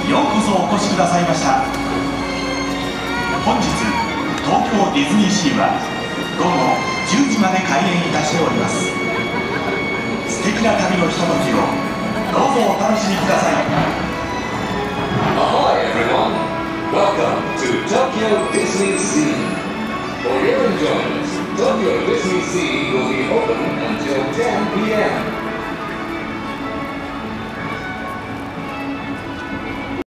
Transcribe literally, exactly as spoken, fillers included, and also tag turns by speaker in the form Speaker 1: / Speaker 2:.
Speaker 1: ようこそお越しくださいました。本日東京ディズニーシーは午後じゅうじまで開園いたしております。素敵な旅のひとときをどうぞお楽しみください。
Speaker 2: Ahoy everyone! Welcome to Tokyo Disney Sea. For your enjoyment, Tokyo Disney Sea will be open until ten p m